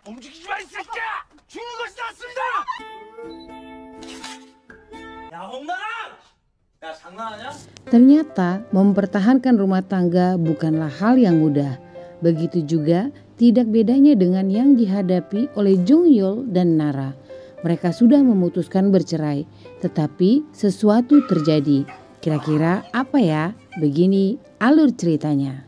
움직이지 마, 이 새끼야! 죽는 것이 낫습니다! 야, 홍나라! 야, 장난하냐? Ternyata mempertahankan rumah tangga bukanlah hal yang mudah. Begitu juga tidak bedanya dengan yang dihadapi oleh Jungyol dan Nara. Mereka sudah memutuskan bercerai, tetapi sesuatu terjadi. Kira-kira apa ya? Begini alur ceritanya.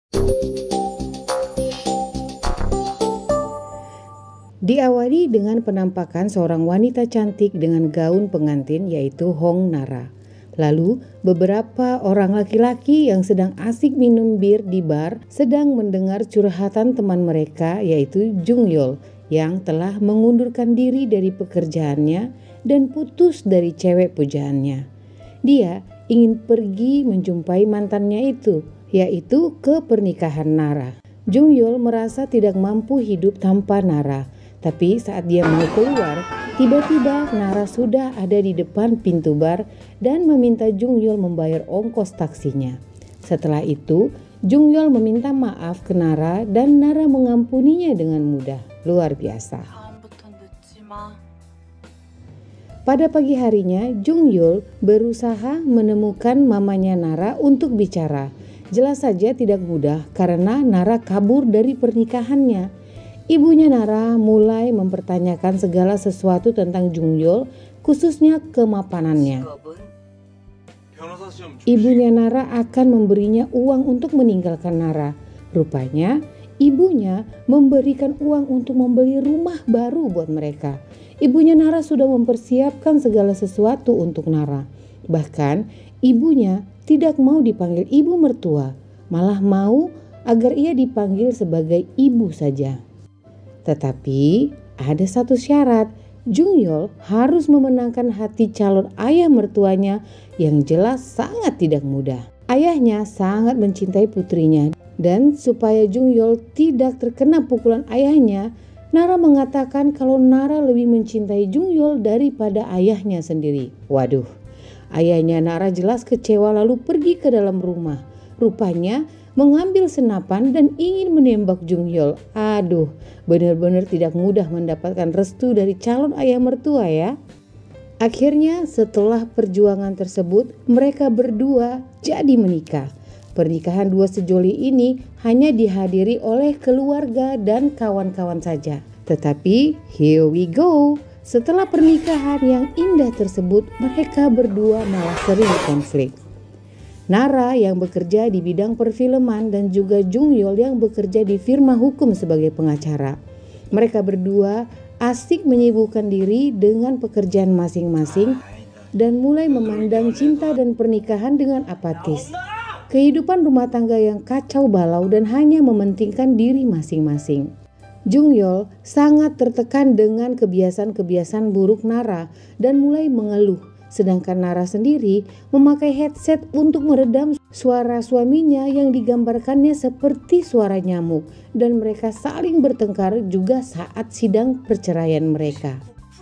Diawali dengan penampakan seorang wanita cantik dengan gaun pengantin yaitu Hong Nara. Lalu beberapa orang laki-laki yang sedang asik minum bir di bar sedang mendengar curhatan teman mereka yaitu Jungyol yang telah mengundurkan diri dari pekerjaannya dan putus dari cewek pujaannya. Dia ingin pergi menjumpai mantannya itu, yaitu ke pernikahan Nara. Jungyol merasa tidak mampu hidup tanpa Nara. Tapi saat dia mau keluar, tiba-tiba Nara sudah ada di depan pintu bar dan meminta Jungyol membayar ongkos taksinya. Setelah itu, Jungyol meminta maaf ke Nara dan Nara mengampuninya dengan mudah. Luar biasa. Pada pagi harinya, Jungyol berusaha menemukan mamanya Nara untuk bicara. Jelas saja tidak mudah karena Nara kabur dari pernikahannya. Ibunya Nara mulai mempertanyakan segala sesuatu tentang Jungyol, khususnya kemapanannya. Ibunya Nara akan memberinya uang untuk meninggalkan Nara. Rupanya ibunya memberikan uang untuk membeli rumah baru buat mereka. Ibunya Nara sudah mempersiapkan segala sesuatu untuk Nara. Bahkan ibunya tidak mau dipanggil ibu mertua, malah mau agar ia dipanggil sebagai ibu saja. Tetapi ada satu syarat, Jungyol harus memenangkan hati calon ayah mertuanya yang jelas sangat tidak mudah. Ayahnya sangat mencintai putrinya dan supaya Jungyol tidak terkena pukulan ayahnya, Nara mengatakan kalau Nara lebih mencintai Jungyol daripada ayahnya sendiri. Waduh, ayahnya Nara jelas kecewa lalu pergi ke dalam rumah. Rupanya mengambil senapan dan ingin menembak Jungyol. Aduh, benar-benar tidak mudah mendapatkan restu dari calon ayah mertua ya. Akhirnya setelah perjuangan tersebut, mereka berdua jadi menikah. Pernikahan dua sejoli ini hanya dihadiri oleh keluarga dan kawan-kawan saja. Tetapi here we go. Setelah pernikahan yang indah tersebut, mereka berdua malah sering konflik. Nara yang bekerja di bidang perfilman dan juga Jungyol yang bekerja di firma hukum sebagai pengacara. Mereka berdua asik menyibukkan diri dengan pekerjaan masing-masing dan mulai memandang cinta dan pernikahan dengan apatis. Kehidupan rumah tangga yang kacau balau dan hanya mementingkan diri masing-masing. Jungyol sangat tertekan dengan kebiasaan-kebiasaan buruk Nara dan mulai mengeluh. Sedangkan Nara sendiri memakai headset untuk meredam suara suaminya yang digambarkannya seperti suara nyamuk. Dan mereka saling bertengkar juga saat sidang perceraian mereka.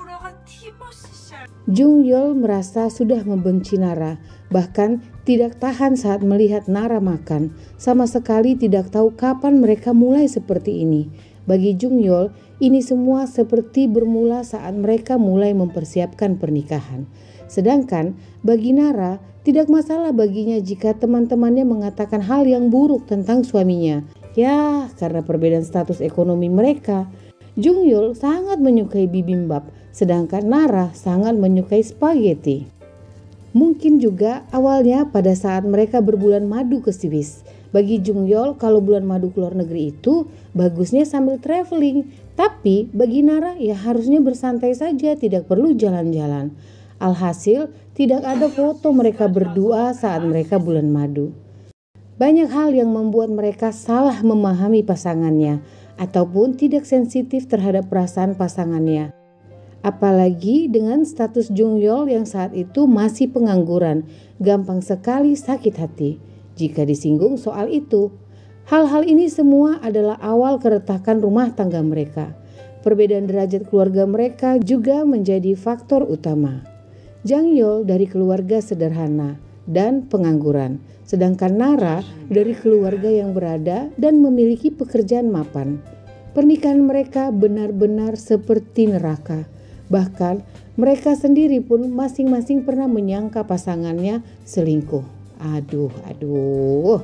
Jungyol merasa sudah membenci Nara, bahkan tidak tahan saat melihat Nara makan. Sama sekali tidak tahu kapan mereka mulai seperti ini. Bagi Jungyol, ini semua seperti bermula saat mereka mulai mempersiapkan pernikahan. Sedangkan bagi Nara, tidak masalah baginya jika teman-temannya mengatakan hal yang buruk tentang suaminya. Ya, karena perbedaan status ekonomi mereka. Jungyol sangat menyukai bibimbap, sedangkan Nara sangat menyukai spaghetti. Mungkin juga awalnya pada saat mereka berbulan madu ke Swiss. Bagi Jungyol, kalau bulan madu ke luar negeri itu bagusnya sambil traveling. Tapi bagi Nara ya harusnya bersantai saja, tidak perlu jalan-jalan. Alhasil tidak ada foto mereka berdua saat mereka bulan madu. Banyak hal yang membuat mereka salah memahami pasangannya ataupun tidak sensitif terhadap perasaan pasangannya. Apalagi dengan status Jungyol yang saat itu masih pengangguran, gampang sekali sakit hati jika disinggung soal itu. Hal-hal ini semua adalah awal keretakan rumah tangga mereka. Perbedaan derajat keluarga mereka juga menjadi faktor utama. Jungyol dari keluarga sederhana dan pengangguran, sedangkan Nara dari keluarga yang berada dan memiliki pekerjaan mapan. Pernikahan mereka benar-benar seperti neraka. Bahkan mereka sendiri pun masing-masing pernah menyangka pasangannya selingkuh. Aduh.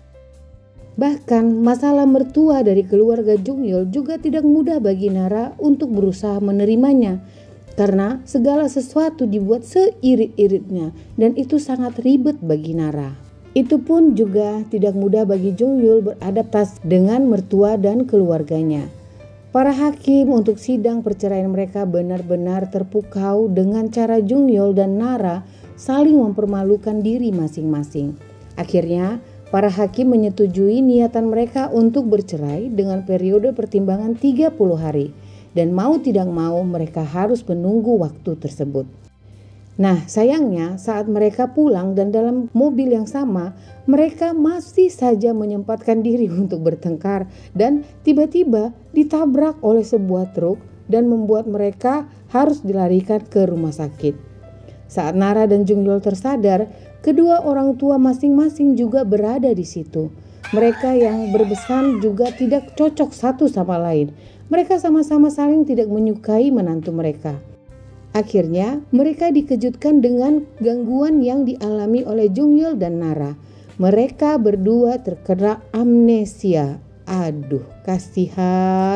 Bahkan masalah mertua dari keluarga Jungyul juga tidak mudah bagi Nara untuk berusaha menerimanya. Karena segala sesuatu dibuat seirit-iritnya dan itu sangat ribet bagi Nara. Itu pun juga tidak mudah bagi Jungyul beradaptasi dengan mertua dan keluarganya. Para hakim untuk sidang perceraian mereka benar-benar terpukau dengan cara Jungyul dan Nara saling mempermalukan diri masing-masing. Akhirnya, para hakim menyetujui niatan mereka untuk bercerai dengan periode pertimbangan 30 hari. Dan mau tidak mau mereka harus menunggu waktu tersebut. Nah, sayangnya saat mereka pulang dan dalam mobil yang sama, mereka masih saja menyempatkan diri untuk bertengkar dan tiba-tiba ditabrak oleh sebuah truk dan membuat mereka harus dilarikan ke rumah sakit. Saat Nara dan Jungyul tersadar, kedua orang tua masing-masing juga berada di situ. Mereka yang berbesan juga tidak cocok satu sama lain. Mereka sama-sama saling tidak menyukai menantu mereka. Akhirnya mereka dikejutkan dengan gangguan yang dialami oleh Jungyul dan Nara. Mereka berdua terkena amnesia. Aduh, kasihan.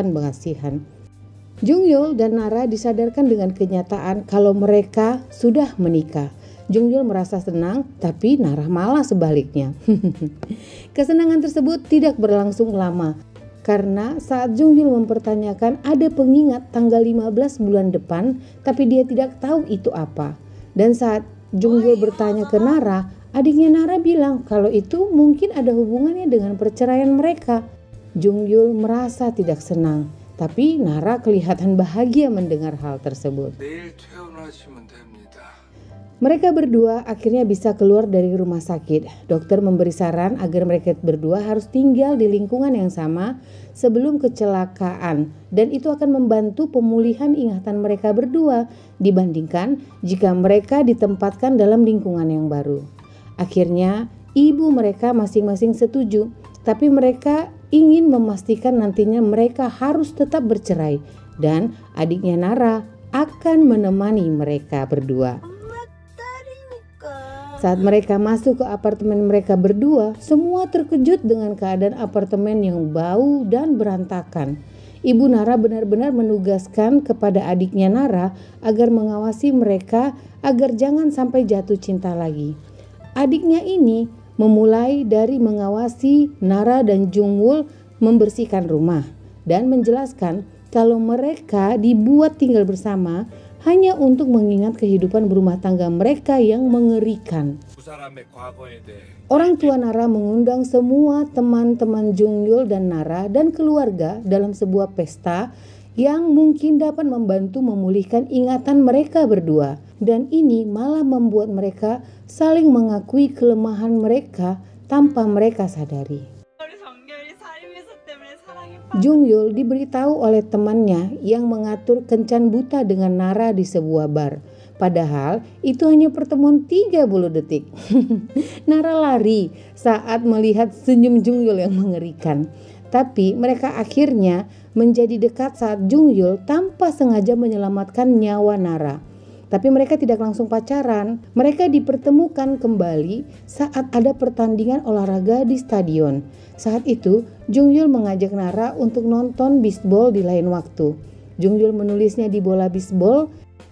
Jungyul dan Nara disadarkan dengan kenyataan kalau mereka sudah menikah. Jungyul merasa senang, tapi Nara malah sebaliknya. Kesenangan tersebut tidak berlangsung lama. Karena saat Jungyul mempertanyakan ada pengingat tanggal 15 bulan depan, tapi dia tidak tahu itu apa. Dan saat Jungyul bertanya ke Nara, adiknya Nara bilang kalau itu mungkin ada hubungannya dengan perceraian mereka. Jungyul merasa tidak senang, tapi Nara kelihatan bahagia mendengar hal tersebut. Mereka berdua akhirnya bisa keluar dari rumah sakit. Dokter memberi saran agar mereka berdua harus tinggal di lingkungan yang sama sebelum kecelakaan. Dan itu akan membantu pemulihan ingatan mereka berdua dibandingkan jika mereka ditempatkan dalam lingkungan yang baru. Akhirnya ibu mereka masing-masing setuju. Tapi mereka ingin memastikan nantinya mereka harus tetap bercerai. Dan adiknya Nara akan menemani mereka berdua. Saat mereka masuk ke apartemen mereka berdua, semua terkejut dengan keadaan apartemen yang bau dan berantakan. Ibu Nara benar-benar menugaskan kepada adiknya Nara agar mengawasi mereka agar jangan sampai jatuh cinta lagi. Adiknya ini memulai dari mengawasi Nara dan Jungyul membersihkan rumah dan menjelaskan kalau mereka dibuat tinggal bersama hanya untuk mengingat kehidupan berumah tangga mereka yang mengerikan. Orang tua Nara mengundang semua teman-teman Jungyul dan Nara dan keluarga dalam sebuah pesta yang mungkin dapat membantu memulihkan ingatan mereka berdua. Dan ini malah membuat mereka saling mengakui kelemahan mereka tanpa mereka sadari. Jungyul diberitahu oleh temannya yang mengatur kencan buta dengan Nara di sebuah bar. Padahal itu hanya pertemuan 30 detik. Nara lari saat melihat senyum Jungyul yang mengerikan. Tapi mereka akhirnya menjadi dekat saat Jungyul tanpa sengaja menyelamatkan nyawa Nara. Tapi mereka tidak langsung pacaran. Mereka dipertemukan kembali saat ada pertandingan olahraga di stadion. Saat itu, Jungyul mengajak Nara untuk nonton bisbol di lain waktu. Jungyul menulisnya di bola bisbol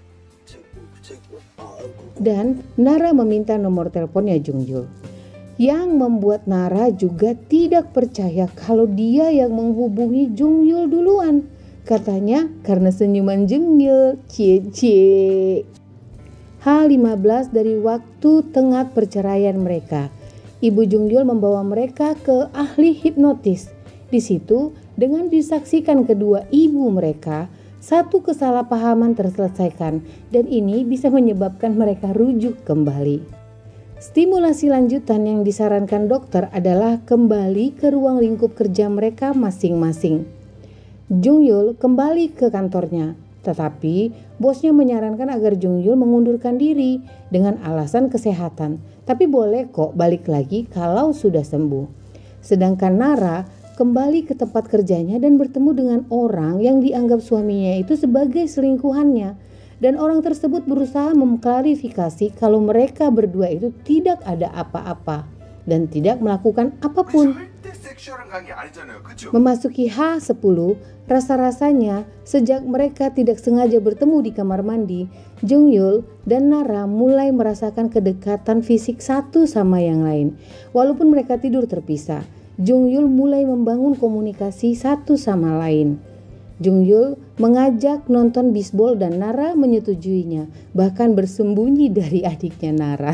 dan Nara meminta nomor teleponnya Jungyul. Yang membuat Nara juga tidak percaya kalau dia yang menghubungi Jungyul duluan. Katanya karena senyuman Jungyul. Cie. H15 dari waktu tengah perceraian mereka. Ibu Jungyul membawa mereka ke ahli hipnotis. Di situ, dengan disaksikan kedua ibu mereka, satu kesalahpahaman terselesaikan dan ini bisa menyebabkan mereka rujuk kembali. Stimulasi lanjutan yang disarankan dokter adalah kembali ke ruang lingkup kerja mereka masing-masing. Jungyul kembali ke kantornya, tetapi bosnya menyarankan agar Jungyul mengundurkan diri dengan alasan kesehatan. Tapi boleh kok balik lagi kalau sudah sembuh. Sedangkan Nara kembali ke tempat kerjanya dan bertemu dengan orang yang dianggap suaminya itu sebagai selingkuhannya. Dan orang tersebut berusaha mengklarifikasi kalau mereka berdua itu tidak ada apa-apa dan tidak melakukan apapun. Memasuki H10, rasa-rasanya sejak mereka tidak sengaja bertemu di kamar mandi, Jungyul dan Nara mulai merasakan kedekatan fisik satu sama yang lain. Walaupun mereka tidur terpisah, Jungyul mulai membangun komunikasi satu sama lain. Jungyul mengajak nonton bisbol dan Nara menyetujuinya, bahkan bersembunyi dari adiknya Nara.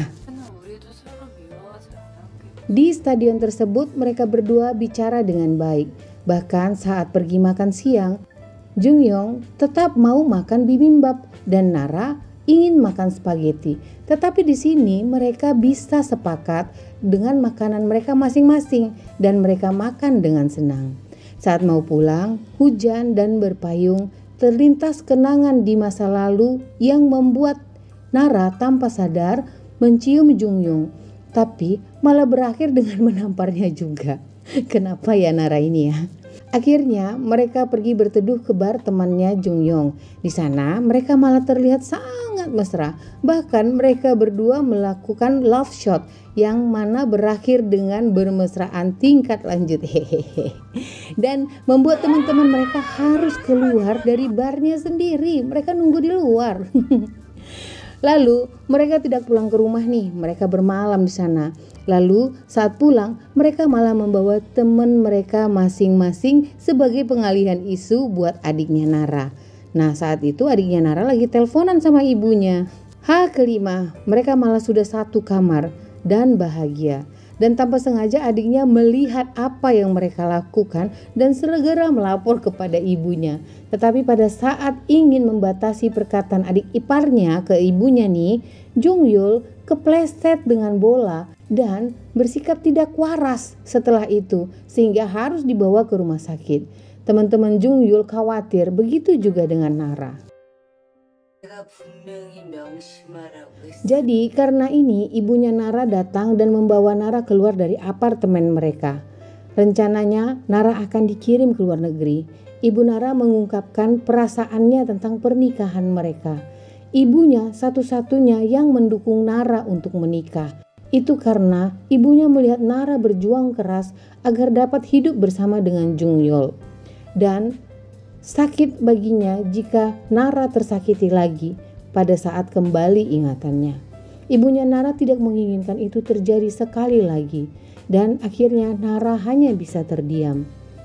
Di stadion tersebut mereka berdua bicara dengan baik. Bahkan saat pergi makan siang, Jungyong tetap mau makan bibimbap dan Nara ingin makan spaghetti. Tetapi di sini mereka bisa sepakat dengan makanan mereka masing-masing dan mereka makan dengan senang. Saat mau pulang, hujan dan berpayung, terlintas kenangan di masa lalu yang membuat Nara tanpa sadar mencium Jungyong, tapi malah berakhir dengan menamparnya juga. Kenapa ya Nara ini ya? Akhirnya mereka pergi berteduh ke bar temannya Jungyong. Di sana mereka malah terlihat sangat mesra. Bahkan mereka berdua melakukan love shot yang mana berakhir dengan bermesraan tingkat lanjut. Hehehe. Dan membuat teman-teman mereka harus keluar dari barnya sendiri. Mereka nunggu di luar. Lalu mereka tidak pulang ke rumah nih, mereka bermalam di sana. Lalu saat pulang mereka malah membawa teman mereka masing-masing sebagai pengalihan isu buat adiknya Nara. Nah saat itu adiknya Nara lagi teleponan sama ibunya. H5 mereka malah sudah satu kamar dan bahagia. Dan tanpa sengaja adiknya melihat apa yang mereka lakukan dan segera melapor kepada ibunya. Tetapi pada saat ingin membatasi perkataan adik iparnya ke ibunya nih, Jungyul kepleset dengan bola dan bersikap tidak waras setelah itu sehingga harus dibawa ke rumah sakit. Teman-teman Jungyul khawatir, begitu juga dengan Nara. Jadi karena ini ibunya Nara datang dan membawa Nara keluar dari apartemen mereka. Rencananya Nara akan dikirim ke luar negeri. Ibu Nara mengungkapkan perasaannya tentang pernikahan mereka. Ibunya satu-satunya yang mendukung Nara untuk menikah. Itu karena ibunya melihat Nara berjuang keras agar dapat hidup bersama dengan Jungyul. Dan sakit baginya jika Nara tersakiti lagi pada saat kembali ingatannya. Ibunya Nara tidak menginginkan itu terjadi sekali lagi dan akhirnya Nara hanya bisa terdiam.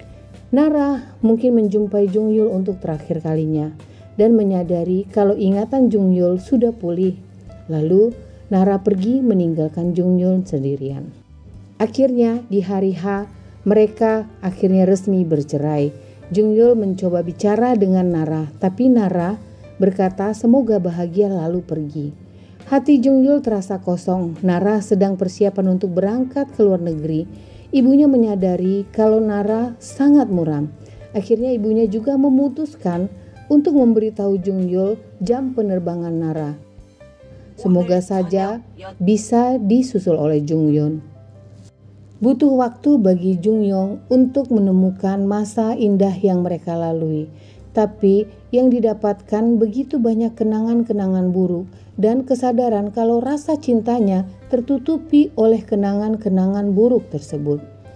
Nara mungkin menjumpai Jungyul untuk terakhir kalinya dan menyadari kalau ingatan Jungyul sudah pulih. Lalu Nara pergi meninggalkan Jungyul sendirian. Akhirnya di hari H mereka akhirnya resmi bercerai. Jungyul mencoba bicara dengan Nara, tapi Nara berkata semoga bahagia lalu pergi. Hati Jungyul terasa kosong. Nara sedang persiapan untuk berangkat ke luar negeri. Ibunya menyadari kalau Nara sangat muram. Akhirnya ibunya juga memutuskan untuk memberitahu Jungyul jam penerbangan Nara. Semoga saja bisa disusul oleh Jungyul. Butuh waktu bagi Jungyong untuk menemukan masa indah yang mereka lalui. Tapi yang didapatkan begitu banyak kenangan-kenangan buruk dan kesadaran kalau rasa cintanya tertutupi oleh kenangan-kenangan buruk tersebut.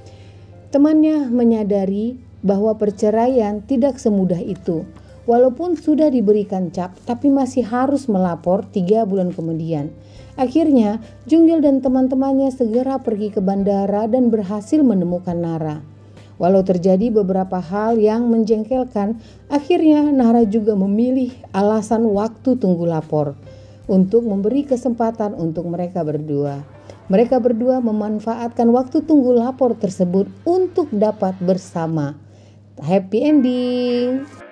Temannya menyadari bahwa perceraian tidak semudah itu. Walaupun sudah diberikan cap, tapi masih harus melapor 3 bulan kemudian. Akhirnya, Jungyul dan teman-temannya segera pergi ke bandara dan berhasil menemukan Nara. Walau terjadi beberapa hal yang menjengkelkan, akhirnya Nara juga memilih alasan waktu tunggu lapor untuk memberi kesempatan untuk mereka berdua. Mereka berdua memanfaatkan waktu tunggu lapor tersebut untuk dapat bersama. Happy ending.